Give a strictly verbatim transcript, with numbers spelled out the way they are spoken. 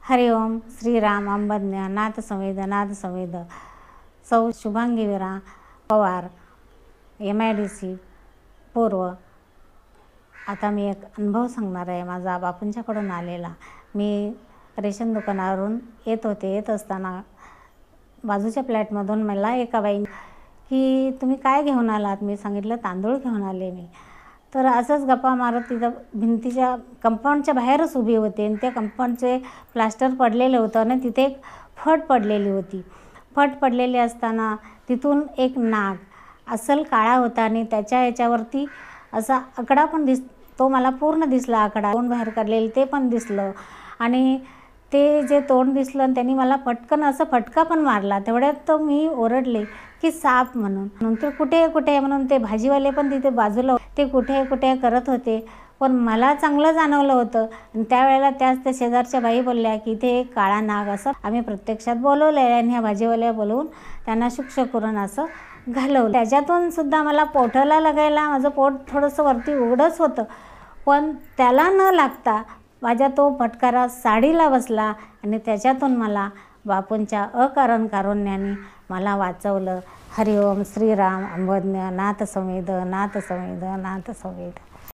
हरिओम श्रीराम अंबज्ञ नाथ संवेद नाथ संवेद सौ Shubhangi Vira Pawar M I D C पूर्व। आता मी एक अनुभव सांगणार आहे माझा बापूंच्याकडून आलेला। मी रेशन दुकानावरून येत होते, येत असताना बाजूच्या फ्लॅटमधून मला एका बाई की तुम्ही काय घेऊन आलात? मी सांगितलं तांदूळ घेऊन आले मी। तर असंच गप्पा मारत तिथं भिंतीच्या कंपाऊंडच्या बाहेरच उभी होते आणि त्या कंपाऊंडचे प्लास्टर पडलेलं होतं आणि तिथे एक फट पडलेली होती। फट पडलेली असताना तिथून एक नाग अस्सल काळा होता आणि त्याच्या याच्यावरती असा आकडा पण दिस तो मला पूर्ण दिसला, आकडा तोंड बाहेर काढलेलं ते पण दिसलं आणि ते जे तोंड दिसलं आणि त्यांनी मला पटकन असं फटका पण मारला। तेवढ्यात तर मी ओरडले की साप म्हणून। नंतर कुठे कुठे म्हणून ते भाजीवाले पण तिथे बाजूला ते कुठे कुठे करत होते, पण मला चांगलं जाणवलं होतं। आणि त्यावेळेला त्याच त्या शेजारच्या बाई बोलल्या की इथे एक काळा नाग असं आम्ही प्रत्यक्षात बोलवलं आहे आणि ह्या भाजीवाल्या बोलवून त्यांना शुक्ष करून असं घालवलं। त्याच्यातून सुद्धा मला पोटाला लागायला माझं पोट थोडंसं वरती उघडंच होतं, पण त्याला न लागता माझ्या तो फटकारा साडीला बसला आणि त्याच्यातून मला बापूंच्या अकारण कारुण्याने मला वाचवलं। हरिओम श्रीराम अंबज्ञ नाथ संवेद नाथ संवेद नाथ संवेद।